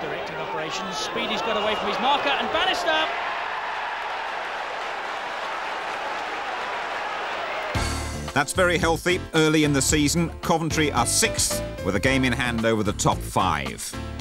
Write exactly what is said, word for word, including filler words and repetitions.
directing operations. Speedy's got away from his marker, and Bannister! That's very healthy early in the season. Coventry are sixth with a game in hand over the top five.